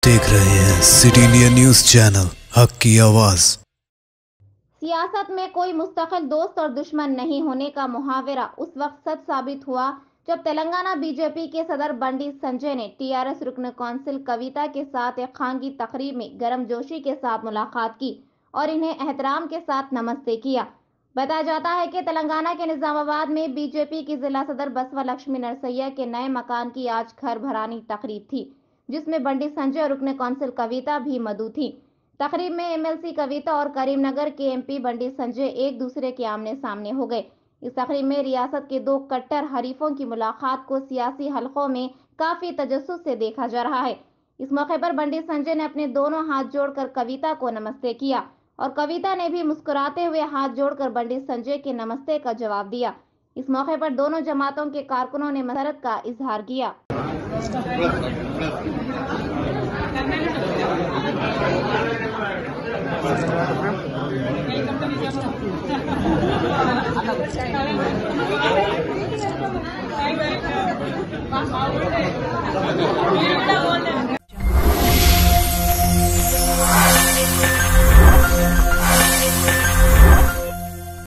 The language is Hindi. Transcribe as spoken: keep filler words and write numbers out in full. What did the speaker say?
देख रहे हैं सिटी इंडिया न्यूज चैनल, हक की आवाज। सियासत में कोई मुस्तकिल दोस्त और दुश्मन नहीं होने का मुहावरा उस वक्त सच साबित हुआ जब तेलंगाना बीजेपी के सदर बंडी संजय ने टीआरएस रुकन कौंसिल कविता के साथ एक खानगी तकरीब में गर्मजोशी के साथ मुलाकात की और इन्हें एहतराम के साथ नमस्ते किया। बताया जाता है कि तेलंगाना के निजामाबाद में बीजेपी की जिला सदर बसवा लक्ष्मी नरसैया के नए मकान की आज घर भरानी तकरीब थी, जिसमें बंडी संजय और रुकन कौंसिल कविता भी मौजूद थी। तकरीब में एमएलसी कविता और करीमनगर के एमपी बंडी संजय एक दूसरे के आमने सामने हो गए। इस तकरीब में रियासत के दो कट्टर हरीफों की मुलाकात को सियासी हलकों में काफी तजस्सुस से देखा जा रहा है। इस मौके पर बंडी संजय ने अपने दोनों हाथ जोड़कर कविता को नमस्ते किया और कविता ने भी मुस्कुराते हुए हाथ जोड़कर बंडी संजय के नमस्ते का जवाब दिया। इस मौके पर दोनों जमातों के कारकुनों ने मसरत का इजहार किया। Bye.